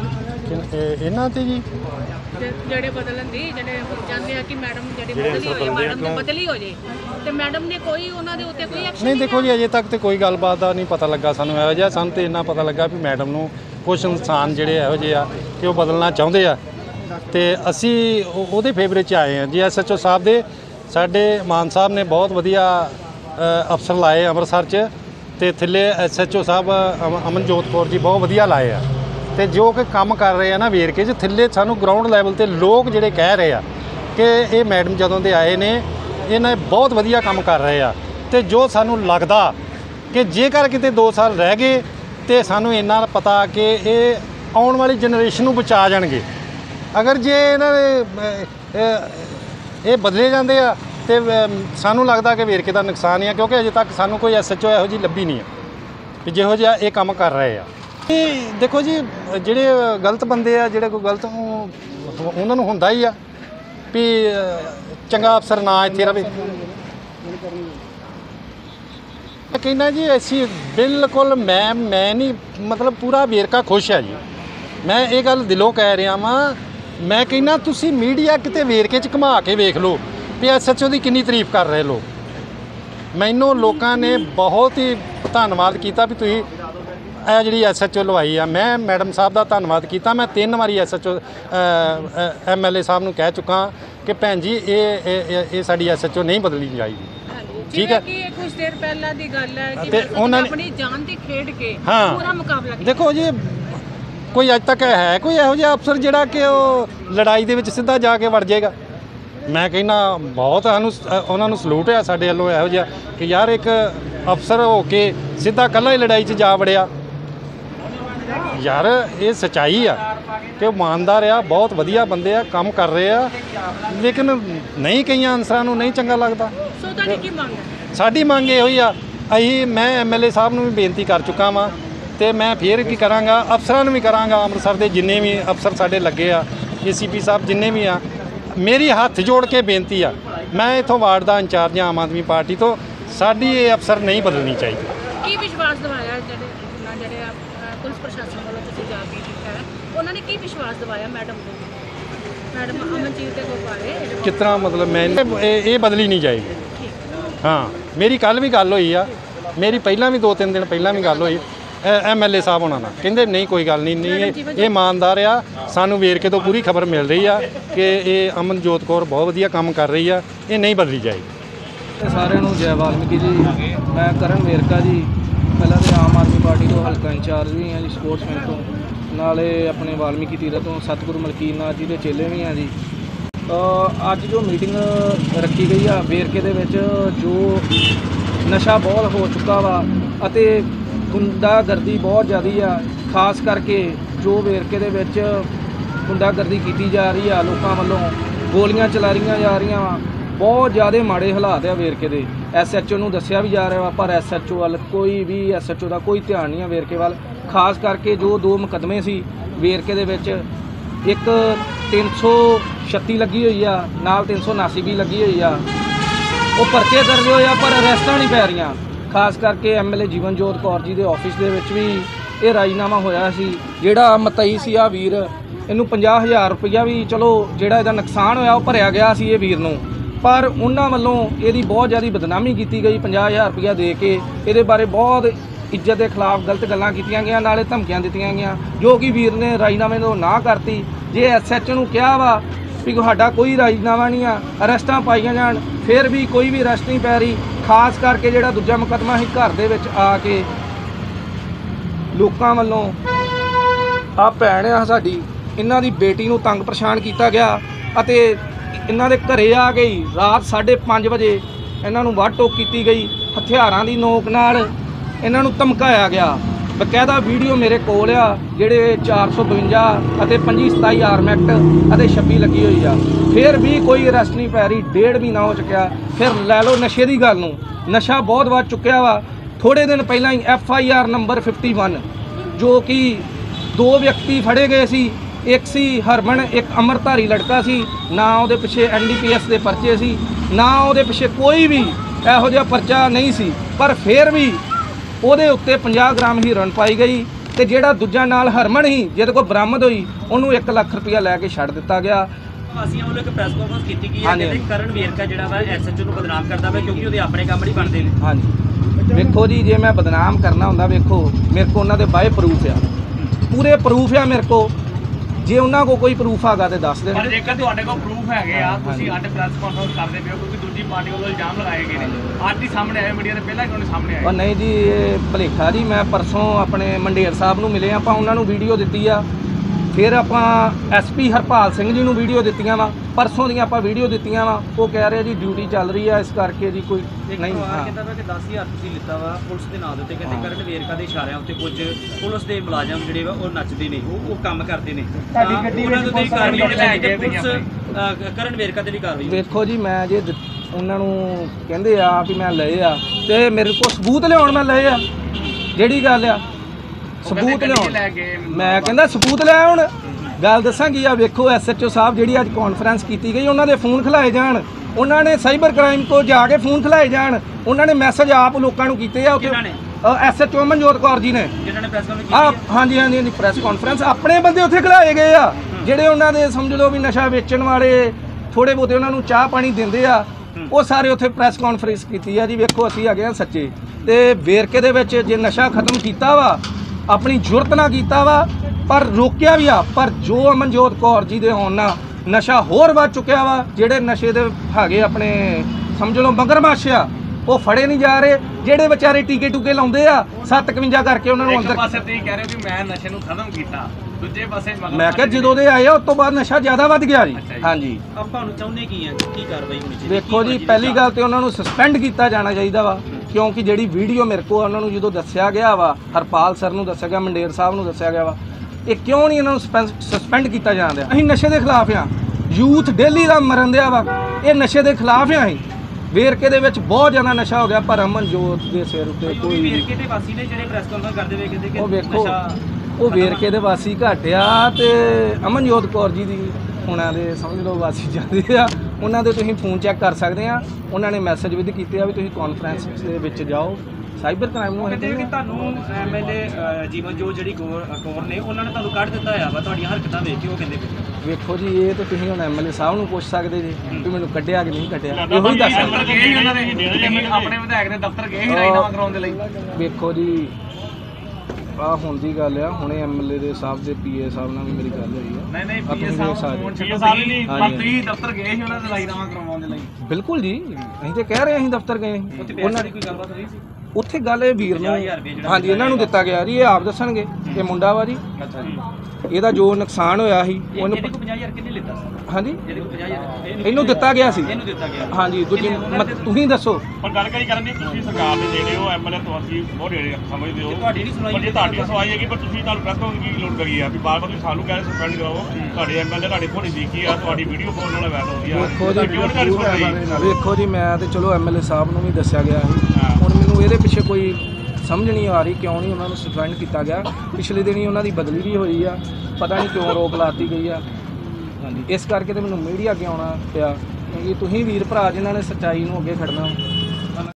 S7: ਇਹਨਾਂ 'ਤੇ ਜੀ
S4: ਜਿਹੜੇ ਬਦਲਣ ਦੀ ਜਿਹੜੇ ਚਾਹੁੰਦੇ ਆ ਕਿ ਮੈਡਮ ਜਿਹੜੀ ਬਦਲੀ ਹੋ ਜਾਏ, ਮੈਡਮ ਦੀ ਬਦਲੀ ਹੋ ਜਾਏ, ਤੇ ਮੈਡਮ ਨੇ ਕੋਈ ਉਹਨਾਂ ਦੇ ਉੱਤੇ ਕੋਈ ਐਕਸ਼ਨ
S8: ਨਹੀਂ। ਦੇਖੋ ਜੀ, ਅਜੇ ਤੱਕ ਤੇ ਕੋਈ ਗੱਲਬਾਤ ਦਾ ਨਹੀਂ ਪਤਾ ਲੱਗਾ ਸਾਨੂੰ ਇਹੋ ਜਿਹਾ। ਸਾਨੂੰ ਤਾਂ ਇੰਨਾ ਪਤਾ ਲੱਗਾ ਵੀ ਮੈਡਮ ਨੂੰ
S2: ਕੁਝ ਇਨਸਾਨ ਜਿਹੜੇ ਇਹੋ ਜਿਹੇ ਆ ਕਿ ਉਹ ਬਦਲਣਾ ਚਾਹੁੰਦੇ ਆ ਤੇ ਅਸੀਂ ਉਹ- ਉਹਦੇ ਫੇਵਰ 'ਚ ਆਏ ਹਾਂ ਜੀ। ਐਸ ਐਚ ਓ ਸਾਹਿਬ ਦੇ ਸਾਡੇ ਮਾਨ ਸਾਹਿਬ ਨੇ ਬਹੁਤ ਵਧੀਆ ਅ, ਅਫਸਰ ਲਾਏ ਅੰਮ੍ਰਿਤਸਰ 'ਚ ਤੇ ਥੱਲੇ ਐਸ ਐਚ ਓ ਸਾਹਿਬ ਅਮ- ਅਮਨਜੋਤ ਕੌਰ ਜੀ ਬਹੁਤ ਵਧੀਆ ਲਾਏ ਆ ਤੇ ਜੋ ਕਿ ਕੰਮ ਕਰ ਰਹੇ ਆ ਨਾ ਵੇਰਕੇ 'ਚ ਥੱਲੇ ਸਾਨੂੰ ਗਰਾਊਂਡ ਲੈਵਲ ਤੇ ਲੋਕ ਜਿਹੜੇ ਕਹਿ ਰਹੇ ਆ ਕਿ ਇਹ ਮੈਡਮ ਜਦੋਂ ਦੇ ਆਏ ਨੇ ਇਹਨਾਂ ਬਹੁਤ ਵਧੀਆ ਕੰਮ ਕਰ ਰਹੇ ਆ ਤੇ ਜੋ ਸਾਨੂੰ ਲੱਗਦਾ ਕਿ ਜੇਕਰ ਕਿਤੇ ਦੋ ਸਾਲ ਰਹਿ ਗਏ ਤੇ ਸਾਨੂੰ ਇੰਨਾ ਪਤਾ ਕਿ ਇਹ ਆਉਣ ਵਾਲੀ ਜਨਰੇਸ਼ਨ ਨੂੰ ਬਚਾ ਜਾਣਗੇ। ਅਗਰ ਜੇ ਇਹਨਾਂ ਦੇ ਅ, ਅ, ਇਹ ਬਦਲੇ ਜਾਂਦੇ ਆ ਤੇ ਅ, ਸਾਨੂੰ ਲੱਗਦਾ ਕਿ ਵੇਰਕੇ ਦਾ ਨੁਕਸਾਨ ਹੀ ਆ ਕਿਉਂਕਿ ਅਜੇ ਤੱਕ ਸਾਨੂੰ ਕੋਈ ਐਸ ਐਚ ਓ ਇਹੋ ਜਿਹੀ ਲੱਭੀ ਨਹੀਂ ਆ ਵੀ ਜਿਹੋ ਜਿਹਾ ਇਹ ਕੰਮ ਕਰ ਰਹੇ ਆ। ਇਹ ਦੇਖੋ ਜੀ ਜਿਹੜੇ ਗਲਤ ਬੰਦੇ ਆ ਜਿਹੜੇ ਕੋਈ ਗਲਤ ਉਹ- ਉਹਨਾਂ ਨੂੰ ਹੁੰਦਾ ਹੀ ਆ ਵੀ ਅ, ਚੰਗਾ ਅਫਸਰ ਨਾ ਇੱਥੇ ਰਵੇ। ਮੈਂ ਕਹਿੰਦਾ ਜੀ ਅਸੀਂ ਬਿਲਕੁਲ ਮੈਂ ਮੈਂ ਨਹੀਂ ਮਤਲਬ ਪੂਰਾ ਵੇਰਕਾ ਖੁਸ਼ ਹੈ ਜੀ। ਮੈਂ ਇਹ ਗੱਲ ਦਿਲੋਂ ਕਹਿ ਰਿਹਾ ਵਾਂ। ਮੈਂ ਕਹਿੰਦਾ ਤੁਸੀਂ ਮੀਡੀਆ ਕਿਤੇ ਵੇਰਕੇ 'ਚ ਘੁਮਾ ਕੇ ਵੇਖ ਲਓ ਵੀ ਐਸ ਐਚ ਓ ਦੀ ਕਿੰਨੀ ਤਾਰੀਫ ਕਰ ਰਹੇ ਲੋਕ। ਮੈਨੂੰ ਲੋਕਾਂ ਨੇ ਬਹੁਤ ਹੀ ਧੰਨਵਾਦ ਕੀਤਾ ਵੀ ਤੁਸੀਂ ਇਹ ਜਿਹੜੀ ਐਸ ਐਚ ਓ ਲਵਾਈ ਆ। ਮੈਂ ਮੈਡਮ ਸਾਹਿਬ ਦਾ ਧੰਨਵਾਦ ਕੀਤਾ। ਮੈਂ ਤਿੰਨ ਵਾਰੀ S H O M L A ਸਾਹਿਬ ਨੂੰ ਕਹਿ ਚੁੱਕਾ ਕਿ ਭੈਣ ਜੀ ਇਹ ਇਹ ਇਹ ਸਾਡੀ ਐਸ ਐਚ ਓ ਨਹੀਂ ਬਦਲਣੀ ਚਾਹੀਦੀ। ਠੀਕ ਹੈ
S4: ਕਿ ਕੁਝ ਦੇਰ ਪਹਿਲਾਂ ਦੀ ਗੱਲ ਹੈ ਕਿ
S2: ਤੇ ਉਹਨਾਂ ਨੇ
S4: ਆਪਣੀ ਜਾਨ ਦੀ ਖੇਡ ਕੇ
S2: ਹਾਂ
S4: ਪੂਰਾ ਮੁਕਾਬਲਾ ਕੀਤਾ।
S2: ਦੇਖੋ ਜੀ ਕੋਈ ਅੱਜ ਤੱਕ ਹੈ ਕੋਈ ਇਹੋ ਜਿਹਾ ਅਫਸਰ ਜਿਹੜਾ ਕਿ ਉਹ ਲੜਾਈ ਦੇ ਵਿੱਚ ਸਿੱਧਾ ਜਾ ਕੇ ਵੜ ਜਾਏਗਾ। ਮੈਂ ਕਹਿੰਦਾ ਬਹੁਤ ਸਾਨੂੰ ਉਹਨਾਂ ਨੂੰ ਸਲੂਟ ਹੈ ਸਾਡੇ ਵੱਲੋਂ ਇਹੋ ਜਿਹਾ ਕਿ ਯਾਰ ਇੱਕ ਅਫਸਰ ਹੋ ਕੇ ਸਿੱਧਾ ਇਕੱਲਾ ਹੀ ਲੜਾਈ 'ਚ ਜਾ ਵੜਿਆ। ਯਾਰ ਇਹ ਸੱਚਾਈ ਆ ਕਿ ਉਹ ਇਮਾਨਦਾਰ ਆ ਬਹੁਤ ਵਧੀਆ ਬੰਦੇ ਆ ਕੰਮ ਕਰ ਰਹੇ ਆ ਲੇਕਿਨ ਨਹੀਂ ਕਈਆਂ ਅਨਸਰਾਂ ਨੂੰ ਨਹੀਂ ਚੰਗਾ ਲੱਗਦਾ।
S4: ਸੋ ਤੁਹਾਡੀ ਕੀ ਮੰਗ ਹੈ?
S2: ਸਾਡੀ ਮੰਗ ਇਹੋ ਹੀ ਆ ਅਸੀਂ ਮੈਂ ਐਮ ਐਲ ਏ ਸਾਹਿਬ ਨੂੰ ਵੀ ਬੇਨਤੀ ਕਰ ਚੁੱਕਾ ਵਾਂ ਤੇ ਮੈਂ ਫੇਰ ਕੀ ਕਰਾਂਗਾ ਅਫਸਰਾਂ ਨੂੰ ਵੀ ਕਰਾਂਗਾ ਅੰਮ੍ਰਿਤਸਰ ਦੇ ਜਿੰਨੇ ਵੀ ਅਫਸਰ ਸਾਡੇ ਲੱਗੇ ਆ ਏ ਸੀ ਪੀ ਸਾਹਿਬ ਜਿੰਨੇ ਵੀ ਆ ਮੇਰੀ ਹੱਥ ਜੋੜ ਕੇ ਬੇਨਤੀ ਆ। ਮੈਂ ਇੱਥੋਂ ਵਾਰਡ ਦਾ ਇੰਚਾਰਜ ਆਮ ਆਦਮੀ ਪਾਰਟੀ ਤੋਂ ਸਾਡੀ ਇਹ ਅਫਸਰ ਨਹੀਂ ਬਦਲਣੀ ਚਾਹੀਦੀ।
S4: ਕੀ ਵਿਸ਼ਵਾਸ ਦਿਵਾਇਆ ਜਿਹੜੇ ਉਹਨਾਂ ਜਿਹੜੇ ਅ, ਪੁਲਿਸ ਪ੍ਰਸ਼ਾਸਨ ਵੱਲੋਂ ਤੁਸੀਂ ਜਾ ਕੇ ਕੀਤਾ ਹੈ ਉਹਨਾਂ ਨੇ ਕੀ ਵਿਸ਼ਵਾਸ ਦਿਵਾਇਆ ਮੈਡਮ ਨੂੰ ਮੈਡਮ ਅਮਨਜੀਤ ਦੇ ਬਾਰੇ
S2: ਕਿਸ ਤਰ੍ਹਾਂ ਮਤਲਬ ਮੈਂ ਇਹ ਇਹ ਬਦਲੀ ਨਹੀਂ ਜਾਏਗੀ। ਹਾਂ ਮੇਰੀ ਕੱਲ ਵੀ ਗੱਲ ਹੋਈ ਆ ਮੇਰੀ ਪਹਿਲਾਂ ਵੀ ਦੋ ਤਿੰਨ ਦਿਨ ਪਹਿਲਾਂ ਵੀ ਗੱਲ ਹੋਈ ਐਮ ਐਲ ਏ ਸਾਹਿਬ ਉਹਨਾਂ ਨਾਲ ਕਹਿੰਦੇ ਨਹੀਂ ਕੋਈ ਗੱਲ ਨਹੀਂ ਨਹੀਂ ਇਹ ਇਹ ਇਮਾਨਦਾਰ ਆ ਸਾਨੂੰ ਵੇਰਕੇ ਤੋਂ ਪੂਰੀ ਖਬਰ ਮਿਲ ਰਹੀ ਆ ਕਿ ਇਹ ਅਮਨਜੋਤ ਕੌਰ ਬਹੁਤ ਵਧੀਆ ਕੰਮ ਕਰ ਰਹੀ ਆ ਇਹ ਨਹੀਂ ਬਦਲੀ ਜਾਏਗੀ।
S8: ਸਾਰਿਆਂ ਨੂੰ ਜੈ ਵਾਲਮੀਕੀ ਜੀ। ਮੈਂ ਕਰਨ ਵੇਰਕਾ ਜੀ ਪਹਿਲਾਂ ਤੇ ਆਮ ਆਦਮੀ ਪਾਰਟੀ ਤੋਂ ਹਲਕਾ ਇੰਚਾਰਜ ਵੀ ਹਾਂ ਜੀ ਸਪੋਰਟਸਮੈਨ ਤੋਂ ਨਾਲੇ ਆਪਣੇ ਵਾਲਮੀਕੀ ਤੀਰਥ ਤੋਂ ਸਤਿਗੁਰੂ ਮਲਕੀਤ ਨਾਥ ਜੀ ਦੇ ਚੇਲੇ ਵੀ ਹਾਂ ਜੀ। ਅੱਜ ਜੋ ਮੀਟਿੰਗ ਰੱਖੀ ਗਈ ਆ ਵੇਰਕੇ ਦੇ ਵਿੱਚ ਜੋ ਨਸ਼ਾ ਬਹੁਤ ਹੋ ਚੁੱਕਾ ਵਾ ਅਤੇ ਗੁੰਡਾਗਰਦੀ ਬਹੁਤ ਜ਼ਿਆਦਾ ਆ ਖਾਸ ਕਰਕੇ ਜੋ ਵੇਰਕੇ ਦੇ ਵਿੱਚ ਗੁੰਡਾਗਰਦੀ ਕੀਤੀ ਜਾ ਰਹੀ ਆ ਲੋਕਾਂ ਵੱਲੋਂ ਗੋਲੀਆਂ ਚਲਾ ਰਹੀਆਂ ਜਾ ਰਹੀਆਂ ਵਾ ਬਹੁਤ ਜ਼ਿਆਦਾ ਮਾੜੇ ਹਾਲਾਤ ਆ ਵੇਰਕੇ ਦੇ। ਐਸ ਐਚ ਓ ਨੂੰ ਦੱਸਿਆ ਵੀ ਜਾ ਰਿਹਾ ਵਾ ਪਰ ਐਸ ਐਚ ਓ ਵੱਲ ਕੋਈ ਵੀ ਐਸ ਐਚ ਓ ਦਾ ਕੋਈ ਧਿਆਨ ਨਹੀਂ ਆ ਵੇਰਕੇ ਵੱਲ। ਖਾਸ ਕਰਕੇ ਜੋ ਦੋ ਮੁਕੱਦਮੇ ਸੀ ਵੇਰਕੇ ਦੇ ਵਿੱਚ ਇੱਕ ਤਿੰਨ ਸੌ ਛੱਤੀ ਲੱਗੀ ਹੋਈ ਆ ਨਾਲ ਤਿੰਨ ਸੌ ਉਨਾਸੀ ਵੀ ਲੱਗੀ ਹੋਈ ਆ ਉਹ ਪਰਚੇ ਦਰਜ ਹੋਏ ਆ ਪਰ ਅਰੈਸਟਾਂ ਨਹੀਂ ਪੈ ਰਹੀਆਂ। ਖਾਸ ਕਰਕੇ M L A Jeevanjot Kaur ji ਦੇ ਆਫਿਸ ਦੇ ਵਿੱਚ ਵੀ ਇਹ ਰਾਜੀਨਾਮਾ ਹੋਇਆ ਸੀ। ਜਿਹੜਾ ਮਤਈ ਸੀ ਆ ਵੀਰ ਇਹਨੂੰ ਪੰਜਾਹ ਹਜ਼ਾਰ ਰੁਪਈਆ ਵੀ ਚਲੋ ਜਿਹੜਾ ਇਹਦਾ ਨੁਕਸਾਨ ਹੋਇਆ ਉਹ ਭਰਿਆ ਗਿਆ ਸੀ ਇਹ ਵੀਰ ਨੂੰ ਪਰ ਉਹਨਾਂ ਵੱਲੋਂ ਇਹਦੀ ਬਹੁਤ ਜ਼ਿਆਦਾ ਬਦਨਾਮੀ ਕੀਤੀ ਗਈ। ਪੰਜਾਹ ਹਜ਼ਾਰ ਰੁਪਈਆ ਦੇ ਕੇ ਇਹਦੇ ਬਾਰੇ ਬਹੁਤ ਇੱਜ਼ਤ ਦੇ ਖਿਲਾਫ ਗਲਤ ਗੱਲਾਂ ਕੀਤੀਆਂ ਗਈਆਂ ਨਾਲੇ ਧਮਕੀਆਂ ਦਿੱਤੀਆਂ ਗਈਆਂ ਜੋ ਕਿ ਵੀਰ ਨੇ ਰਾਜੀਨਾਮੇ ਤੋਂ ਨਾ ਕਰਤੀ। ਜੇ ਐਸ ਐਚ ਓ ਨੂੰ ਕਿਹਾ ਵਾ ਵੀ ਸਾਡਾ ਕੋਈ ਰਾਜੀਨਾਮਾ ਨਹੀਂ ਆ ਅਰੈਸਟਾਂ ਪਾਈਆਂ ਜਾਣ ਫਿਰ ਵੀ ਕੋਈ ਵੀ ਅਰੈਸਟ ਨਹੀਂ ਪੈ ਰਹੀ। ਖਾਸ ਕਰਕੇ ਜਿਹੜਾ ਦੂਜਾ ਮੁਕੱਦਮਾ ਸੀ ਘਰ ਦੇ ਵਿੱਚ ਆ ਕੇ ਲੋਕਾਂ ਵੱਲੋਂ ਆ ਭੈਣ ਆ ਸਾਡੀ ਇਹਨਾਂ ਦੀ ਬੇਟੀ ਨੂੰ ਤੰਗ ਪਰੇਸ਼ਾਨ ਕੀਤਾ ਗਿਆ ਅਤੇ ਇਹਨਾਂ ਦੇ ਘਰੇ ਆ ਗਈ ਰਾਤ ਸਾਢੇ ਪੰਜ ਵਜੇ ਇਹਨਾਂ ਨੂੰ ਵੱਢ ਟੋਕ ਕੀਤੀ ਗਈ ਹਥਿਆਰਾਂ ਦੀ ਨੋਕ ਨਾਲ ਇਹਨਾਂ ਨੂੰ ਧਮਕਾਇਆ ਗਿਆ। ਬਕਾਇਦਾ ਵੀਡੀਓ ਮੇਰੇ ਕੋਲ ਆ ਜਿਹੜੇ ਚਾਰ ਸੌ ਬਵੰਜਾ ਅਤੇ ਪੱਚੀ ਸਤਾਈ ਆਰਮ ਐਕਟ ਅਤੇ ਛੱਬੀ ਲੱਗੀ ਹੋਈ ਆ ਫਿਰ ਵੀ ਕੋਈ ਅਰੈਸਟ ਨਹੀਂ ਪੈ ਰਹੀ। ਡੇਢ ਮਹੀਨਾ ਹੋ ਚੁੱਕਿਆ। ਫਿਰ ਲੈ ਲਓ ਨਸ਼ੇ ਦੀ ਗੱਲ ਨੂੰ ਨਸ਼ਾ ਬਹੁਤ ਵੱਧ ਚੁੱਕਿਆ ਵਾ। ਥੋੜ੍ਹੇ ਦਿਨ ਪਹਿਲਾਂ ਹੀ ਐਫ ਆਈ ਆਰ ਨੰਬਰ ਇਕੱਤੀ ਜੋ ਕਿ ਦੋ ਵਿਅਕਤੀ ਫੜੇ ਗਏ ਸੀ ਇੱਕ ਸੀ ਹਰਮਨ ਇੱਕ ਅੰਮ੍ਰਿਤਧਾਰੀ ਲੜਕਾ ਸੀ ਨਾ ਉਹਦੇ ਪਿੱਛੇ ਐਨ ਡੀ ਪੀ ਐਸ ਦੇ ਪਰਚੇ ਸੀ ਨਾ ਉਹਦੇ ਪਿੱਛੇ ਕੋਈ ਵੀ ਇਹੋ ਜਿਹਾ ਪਰਚਾ ਨਹੀਂ ਸੀ ਪਰ ਫਿਰ ਵੀ ਉਹਦੇ ਉੱਤੇ ਪੰਜਾਹ ਗ੍ਰਾਮ ਹੀਰੋਇਨ ਪਾਈ ਗਈ ਤੇ ਜਿਹੜਾ ਦੂਜਾ ਨਾਲ ਹਰਮਨ ਹੀ ਜਿਹਦੇ ਕੋਲ ਬਰਾਮਦ ਹੋਈ ਉਹਨੂੰ ਇੱਕ ਲੱਖ ਰੁਪਇਆ ਲੈ ਕੇ ਛੱਡ ਦਿੱਤਾ ਗਿਆ।
S9: ਅਸੀਂ ਵੱਲੋਂ ਇੱਕ ਪ੍ਰੈਸ ਕਾਨਫਰੰਸ ਕੀਤੀ ਗਈ ਹੈ ਕਿ ਕਰਨ ਵੇਰਕਾ ਜਿਹੜਾ ਵਾ ਐਸ ਐਚ ਓ ਨੂੰ ਬਦਨਾਮ ਕਰਦਾ ਵਾ ਕਿਉਂਕਿ ਉਹਦੇ ਆਪਣੇ ਕੰਮ ਨਹੀਂ ਬਣਦੇ ਨੇ।
S8: ਹਾਂਜੀ ਵੇਖੋ ਜੀ ਜੇ ਮੈਂ ਬਦਨਾਮ ਕਰਨਾ ਹੁੰਦਾ ਵੇਖੋ ਮੇਰੇ ਕੋਲ ਉਹਨਾਂ ਦੇ ਬਾਏ ਪ੍ਰੂਫ ਆ ਪੂਰੇ ਪ੍ਰੂਫ ਆ ਮੇਰੇ ਕੋ, ਜੇ ਉਹਨਾਂ ਕੋ ਕੋਈ ਪ੍ਰੂਫ ਹੈਗਾ ਤੇ ਦੱਸ ਦੇਣ।
S9: ਪਰ ਜੇਕਰ ਤੁਹਾਡੇ ਕੋਲ ਪ੍ਰੂਫ ਹੈਗੇ ਆ, ਤੁਸੀਂ ਅੱਜ ਪ੍ਰੈਸ ਕਾਨਫਰੰਸ ਕਰਦੇ ਪਏ ਹੋ ਕਿਉਂਕਿ ਦੂਜੀ ਪਾਰਟੀ ਵੱਲੋਂ ਇਲਜ਼ਾਮ ਲਗਾਏ ਗਏ ਨੇ, ਅੱਜ ਹੀ ਸਾਹਮਣੇ ਆਏ ਮੀਡੀਆ ਦੇ, ਪਹਿਲਾਂ ਕਿਉਂ ਨਹੀਂ ਸਾਹਮਣੇ ਆਏ?
S8: ਉਹ ਨਹੀਂ ਜੀ, ਇਹ ਭੁਲੇਖਾ ਜੀ, ਮੈਂ ਪਰਸੋਂ ਆਪਣੇ ਮੰਡੇਰ ਸਾਹਿਬ ਨੂੰ ਮਿਲੇ, ਆਪਾਂ ਉਹਨਾਂ ਨੂੰ ਵੀਡੀਓ ਦਿੱਤੀ ਆ, ਫਿਰ ਆਪਾਂ ਐਸਪੀ ਹਰਪਾਲ ਸਿੰਘ ਜੀ ਨੂੰ ਵੀਡੀਓ ਦਿੱਤੀਆਂ ਵਾ, ਪਰਸੋਂ ਦੀਆਂ ਆਪਾਂ ਵੀਡੀਓ ਦਿੱਤੀਆਂ ਵਾ। ਉਹ ਕਹਿ ਰਹੇ ਜੀ ਡਿਊਟੀ ਚੱਲ ਰਹੀ ਆ, ਇਸ ਕਰਕੇ ਜੀ ਕੋਈ ਨਹੀਂ। ਹਾਂ,
S9: ਕਹਿੰਦਾ ਵਾ ਕਿ ਦਸ ਹਜ਼ਾਰ ਤੁਸੀਂ ਲਿੱਤਾ ਵਾ ਪੁਲਿਸ ਦੇ ਨਾਂ ਦੇ ਉੱਤੇ, ਕਹਿੰਦੇ ਕਰਨ ਵੇਰਕਾ ਦੇ ਇਸ਼ਾਰਿਆਂ ਉੱਤੇ ਕੁਝ ਪੁਲਿਸ ਦੇ ਮੁਲਾਜ਼ਮ ਜਿਹੜੇ ਵਾ ਉਹ ਨੱਚਦੇ ਨੇ, ਉਹ ਉਹ ਕੰਮ ਕਰਦੇ ਨੇ, ਤੁਹਾਡੀ ਗੱਡੀ ਉਹਨਾਂ ਦੇ ਉੱਤੇ ਕਾਰਵਾਈ ਲੈ ਕੇ ਪੁਲਿਸ ਅ, ਕਰਨ ਵੇਰਕਾ ਤੇ ਵੀ ਕਾਰਵਾਈ।
S8: ਵੇਖੋ ਜੀ, ਮੈਂ ਜੇ ਦਿੱਤ- ਉਹਨਾਂ ਨੂੰ ਕਹਿੰਦੇ ਆ ਵੀ ਮੈਂ ਲਏ ਆ ਤੇ ਮੇਰੇ ਕੋਲ ਸਬੂਤ ਲਿਆਉਣ ਮੈਂ ਲਏ ਆ, ਜਿਹੜੀ ਗੱਲ ਆ ਸਬੂਤ ਲਿਆਉਣ, ਮੈਂ ਕਹਿੰਦਾ ਸਬੂਤ ਲੈ ਆਉਣ। ਗੱਲ ਦੱਸਾਂ ਕੀ ਆ, ਵੇਖੋ ਐਸਐਚਓ ਸਾਹਿਬ ਜਿਹੜੀ ਅੱਜ ਕਾਨਫਰੰਸ ਕੀਤੀ ਗਈ, ਉਹਨਾਂ ਦੇ ਫੋਨ ਖਿਲਾਏ ਜਾਣ, ਉਹਨਾਂ ਨੇ ਸਾਈਬਰ ਕ੍ਰਾਈਮ ਕੋ ਜਾ ਕੇ ਫੋਨ ਖਿਲਾਏ ਜਾਣ, ਉਹਨਾਂ ਨੇ ਮੈਸੇਜ ਆਪ ਲੋਕਾਂ ਨੂੰ ਕੀਤੇ ਆ ਉੱਥੇ। ਐਸਐਚਓ ਮਨਜੋਤ ਕੌਰ ਜੀ ਨੇ,
S9: ਜਿਨ੍ਹਾਂ ਨੇ ਪ੍ਰੈਸ ਕਾਨਫਰੰਸ
S8: ਆ
S9: ਕੀਤੀ
S8: ਹਾਂਜੀ ਹਾਂਜੀ ਹਾਂਜੀ ਪ੍ਰੈਸ ਕਾਨਫਰੰਸ, ਆਪਣੇ ਬੰਦੇ ਉੱਥੇ ਖਿਲਾਏ ਗਏ ਆ, ਜਿਹੜੇ ਉਹਨਾਂ ਦੇ ਸਮਝ ਲਓ ਵੀ ਨਸ਼ਾ ਵੇਚਣ ਵਾਲੇ, ਥੋੜੇ ਬਹੁਤੇ ਉਹਨਾਂ ਨੂੰ ਚਾਹ ਪਾਣੀ ਦਿੰਦੇ ਆ, ਉਹ ਸਾਰੇ ਉੱਥੇ ਪ੍ਰੈਸ ਕਾਨਫਰੰਸ ਕੀਤੀ ਆ ਜੀ। ਵੇਖੋ ਅਸੀਂ ਹੈਗੇ ਆ ਸੱਚੇ, ਤੇ ਵੇਰਕੇ ਦੇ ਵਿੱਚ ਜੇ ਨਸ਼ਾ ਖਤਮ ਕੀਤਾ ਵਾ, ਆਪਣੀ ਜ਼ਰੂਰਤ ਨਾਲ ਕੀਤਾ ਵਾ, ਪਰ ਰੋਕਿਆ ਵੀ ਆ, ਪਰ ਜੋ ਅਮਨਜੋਤ ਕੌਰ ਜੀ ਦੇ ਹੋਣ ਨਾਲ ਨਸ਼ਾ ਹੋਰ ਵੱਧ ਚੁੱਕਿਆ ਵਾ। ਜਿਹੜੇ ਨਸ਼ੇ ਦੇ ਹੈਗੇ ਆਪਣੇ ਸਮਝ ਲਓ ਮਗਰਮੱਛ ਆ, ਉਹ ਫੜੇ ਨਹੀਂ ਜਾ ਰਹੇ, ਜਿਹੜੇ ਵਿਚਾਰੇ ਟੀਕੇ ਟੂਕੇ ਲਾਉਂਦੇ ਆ ਸੱਤ ਇਕਵੰਜਾ ਕਰਕੇ ਉਹਨਾਂ ਨੂੰ ਅੰਦਰ।
S9: ਇੱਕ ਪਾਸੇ ਤੁਸੀਂ ਕਹਿ ਰਹੇ ਹੋ ਕਿ ਮੈਂ ਨਸ਼ੇ ਨੂੰ ਖਤਮ ਕੀਤਾ, ਦੂਜੇ ਪਾਸੇ
S8: ਮੈਂ ਕਿਹਾ ਜਦੋਂ ਦੇ ਆਏ ਆ ਉਸ ਤੋਂ ਬਾਅਦ ਨਸ਼ਾ ਜ਼ਿਆਦਾ ਵੱਧ ਗਿਆ ਜੀ। ਹਾਂਜੀ,
S9: ਆਪਾਂ ਨੂੰ ਚਾਹੁੰਦੇ ਕੀ ਆ, ਕੀ ਕਾਰਵਾਈ ਹੋਣੀ ਚਾਹੀਦੀ?
S8: ਵੇਖੋ ਜੀ, ਪਹਿਲੀ ਗੱਲ ਤੇ ਉਹਨਾਂ ਨੂੰ ਸਸਪੈਂਡ ਕੀਤਾ ਜਾਣਾ ਚਾਹੀਦਾ ਵਾ, ਕਿਉਂਕਿ ਜਿਹੜੀ ਵੀਡੀਓ ਮੇਰੇ ਕੋਲ ਉਹਨਾਂ ਨੂੰ ਜਦੋਂ ਦੱਸਿਆ ਗਿਆ ਵਾ, ਹਰਪਾਲ ਸਰ ਨੂੰ ਦੱਸਿਆ ਗਿਆ, ਮੰਡੇਰ ਸਾਹਿਬ ਨੂੰ ਦੱਸਿਆ ਗਿਆ ਵਾ, ਇਹ ਕਿਉਂ ਨਹੀਂ ਇਹਨਾਂ ਨੂੰ ਸਸਪੈਂਡ ਕੀਤਾ ਜਾਂਦਾ? ਅਸੀਂ ਨਸ਼ੇ ਦੇ ਖਿਲਾਫ ਆ, ਯੂਥ ਡੇਲੀ ਦਾ ਮਰਨ ਦਿਆ ਵਾ, ਇਹ ਨਸ਼ੇ ਦੇ ਖਿਲਾਫ ਆ। ਅਸੀਂ ਵੇਰਕੇ ਦੇ ਵਿੱਚ ਬਹੁਤ ਜ਼ਿਆਦਾ ਨਸ਼ਾ ਹੋ ਗਿਆ, ਪਰ ਅਮਨਜੋਤ ਦੇ ਸਿਰ ਉੱਤੇ ਕੋਈ
S9: ਵੇਰਕੇ ਦੇ ਵਾਸੀ ਨੇ ਜਿਹੜੇ ਪ੍ਰੈਸ ਕਾਨਫਰੰਸ ਕਰਦੇ ਵੇ ਕਹਿੰਦੇ ਕਿ
S8: ਉਹ ਵੇਖੋ,
S9: ਨਸ਼ਾ
S8: ਉਹ ਵੇਰਕੇ ਦੇ ਵਾਸੀ ਘੱਟ ਆ ਤੇ ਅਮਨਜੋਤ ਕੌਰ ਜੀ ਦੀ ਉਹਨਾਂ ਦੇ ਸਮਝ ਲਓ ਵਾਸੀ ਜਾਂਦੇ ਆ। ਉਹਨਾਂ ਦੇ ਤੁਸੀਂ ਫੋਨ ਚੈੱਕ ਕਰ ਸਕਦੇ ਆ, ਉਹਨਾਂ ਨੇ ਮੈਸੇਜ ਵੀ ਕੀਤੇ ਆ ਵੀ ਤੁਸੀਂ ਕਾਨਫਰੰਸ ਦੇ ਵਿੱਚ ਜਾਓ। ਸਾਈਬਰ ਕ੍ਰਾਈਮ ਨੂੰ
S9: ਕਹਿੰਦੇ ਕਿ ਤੁਹਾਨੂੰ ਐਮਐਲਏ ਜੀਵਨ ਜੋਤ ਜਿਹੜੀ ਕੌਰ ਕੌਰ ਨੇ ਉਹਨਾਂ ਨੇ ਤੁਹਾਨੂੰ ਕੱਢ ਦਿੱਤਾ ਹੋਇਆ ਵਾ ਤੁਹਾਡੀਆਂ ਹਰਕਤਾਂ ਵੇਖ ਕੇ, ਉਹ ਕਹਿੰਦੇ ਪਏ।
S8: ਵੇਖੋ ਜੀ, ਇਹ ਤਾਂ ਤੁਸੀਂ ਹੁਣ ਐਮਐਲਏ ਸਾਹਿਬ ਨੂੰ ਪੁੱਛ ਸਕਦੇ ਜੀ ਵੀ ਮੈਨੂੰ ਕੱਢਿਆ ਕਿ ਨਹੀਂ ਕੱਢਿਆ, ਇਹੋ ਹੀ ਦੱਸ ਸਕਦੇ।
S9: ਆਪਣੇ ਵਿਧਾਇਕ ਦੇ ਦਫ਼ਤਰ ਗਏ ਸੀ ਰਾਜੀਨਾਮਾ ਕਰਾਉਣ ਦੇ ਲਈ।
S8: ਵੇਖੋ ਜੀ, ਆ ਹੁਣ ਦੀ ਗੱਲ ਆ, ਹੁਣੇ ਐਮਐਲਏ ਦੇ ਸਾਹਿਬ ਦੇ ਪੀਏ ਸਾਹਿਬ ਨਾਲ ਵੀ ਮੇਰੀ ਗੱਲ ਹੋਈ ਆ।
S9: ਨਹੀਂ ਨਹੀਂ ਪੀਏ ਸਾਹਿਬ ਫੋਨ ਛੱਡੋ ਨਹੀਂ, ਪਰ ਤੁਸੀਂ ਦਫ਼ਤਰ ਗਏ ਸੀ ਉਹਨਾਂ ਦੇ ਰਾਜੀਨਾਮਾ ਕਰਵਾਉਣ ਦੇ ਲਈ।
S8: ਬਿਲਕੁਲ ਜੀ, ਅਸੀਂ ਤੇ ਕਹਿ ਰਹੇ ਅਸੀਂ ਦਫ਼ਤਰ ਗਏ ਸੀ, ਉਹਨਾਂ
S9: ਦੀ ਕੋਈ ਗੱਲਬਾਤ ਹੋਈ ਸੀ
S8: ਉੱਥੇ। ਗੱਲ ਇਹ ਵੀਰ ਨੂੰ, ਹਾਂਜੀ, ਇਹਨਾਂ ਨੂੰ ਦਿੱਤਾ ਗਿਆ ਜੀ, ਇਹ ਆਪ ਦੱਸਣਗੇ, ਇਹ ਮੁੰਡਾ ਵਾ ਜੀ।
S9: ਅੱਛਾ ਜੀ,
S8: ਇਹਦਾ ਜੋ ਨੁਕਸਾਨ ਹੋਇਆ ਸੀ ਉਹਨੂੰ
S9: ਇਹਦੇ ਕੋਲ ਪੰਜਾਹ ਹਜ਼ਾਰ ਕਿੰਨੇ ਲਿੱਤਾ ਸੀ?
S8: ਹਾਂਜੀ,
S9: ਇਹਦੇ ਕੋਲ ਪੰਜਾਹ ਹਜ਼ਾਰ
S8: ਇਹਨੂੰ ਦਿੱਤਾ ਗਿਆ ਸੀ।
S9: ਇਹਨੂੰ ਦਿੱਤਾ ਗਿਆ,
S8: ਹਾਂਜੀ। ਦੂਜੀ ਤੁਸੀਂ ਦੱਸੋ।
S7: ਪਰ ਗੱਲ ਕਰੀ ਕਰਨ ਦੀ ਤੁਸੀਂ ਸਰਕਾਰ ਦੇ ਨੇੜੇ ਹੋ, ਐਮਐਲਏ ਤੋਂ ਅਸੀਂ ਬਹੁਤ ਨੇੜੇ ਸਮਝਦੇ ਹੋ,
S9: ਤੁਹਾਡੀ ਨਹੀਂ ਸੁਣਾਈ,
S7: ਪਰ ਜੇ ਤੁਹਾਡੀ ਸੁਣਾਈ ਹੈਗੀ, ਪਰ ਤੁਸੀਂ ਤੁਹਾਨੂੰ ਪ੍ਰੈਸ ਕਾਨਫਰੰਸ ਕੀ ਲੋੜ ਕਰੀ ਆ ਵੀ ਬਾਰ ਬਾਰ ਤੁਸੀਂ ਸਾਨੂੰ ਕਹਿੰਦੇ ਸਸਪੈਂਡ ਕਰਾਓ, ਤੁਹਾਡੇ ਐਮਐਲਏ ਤੁਹਾਡੀ ਥੋੜੀ ਦੇਖੀ ਆ, ਤੁਹਾਡੀ ਵੀਡੀਓ ਫੋਨ ਨਾਲ ਵਾਇਰਲ ਹੁੰਦੀ ਆ।
S8: ਵੇਖੋ ਜੀ, ਵੇਖੋ ਜੀ, ਮੈਂ ਤੇ ਚਲੋ ਐਮਐਲਏ ਸਾਹਿਬ ਨੂੰ ਵੀ ਦੱਸਿਆ ਗਿਆ ਸੀ, ਹੁਣ ਮੈਨੂੰ ਇਹਦੇ ਪਿੱਛੇ ਕੋਈ ਸਮਝ ਨਹੀਂ ਆ ਰਹੀ ਕਿਉਂ ਨਹੀਂ ਉਹਨਾਂ ਨੂੰ ਸਸਪੈਂਡ ਕੀਤਾ ਗਿਆ। ਪਿਛਲੇ ਦਿਨੀ ਉਹਨਾਂ ਦੀ ਬਦਲੀ ਵੀ ਹੋਈ ਆ, ਪਤਾ ਨਹੀਂ ਕਿਉਂ ਰੋਕ ਲਾਤੀ ਗਈ ਆ। ਹਾਂਜੀ, ਇਸ ਕਰਕੇ ਤੇ ਮੈਨੂੰ ਮੀਡੀਆ ਅੱਗੇ ਆਉਣਾ ਪਿਆ, ਕਿਉਂਕਿ ਤੁਸੀਂ ਵੀਰ ਭਰਾ ਜਿਨ੍ਹਾਂ ਨੇ ਸੱਚਾਈ ਨੂੰ ਅੱਗੇ ਖੜਨਾ।